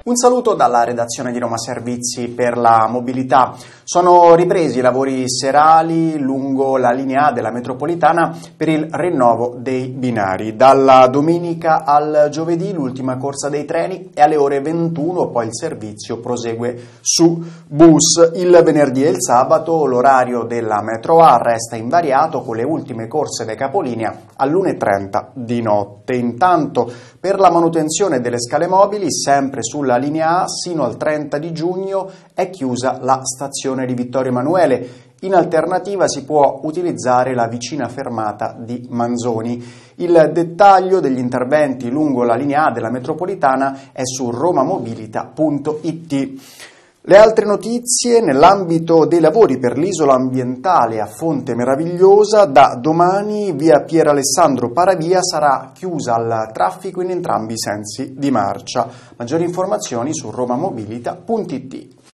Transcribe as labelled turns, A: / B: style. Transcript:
A: Un saluto dalla redazione di Roma Servizi per la mobilità. Sono ripresi i lavori serali lungo la linea A della metropolitana per il rinnovo dei binari. Dalla domenica al giovedì l'ultima corsa dei treni è alle ore 21, poi il servizio prosegue su bus. Il venerdì e il sabato l'orario della metro A resta invariato con le ultime corse dei capolinea all'1:30 di notte. Intanto per la manutenzione delle scale mobili, sempre sulla linea A, sino al 30 di giugno è chiusa la stazione di Vittorio Emanuele. In alternativa si può utilizzare la vicina fermata di Manzoni. Il dettaglio degli interventi lungo la linea A della metropolitana è su romamobilita.it. Le altre notizie: nell'ambito dei lavori per l'isola ambientale a Fonte Meravigliosa, da domani via Pier Alessandro Paravia sarà chiusa al traffico in entrambi i sensi di marcia. Maggiori informazioni su romamobilita.it.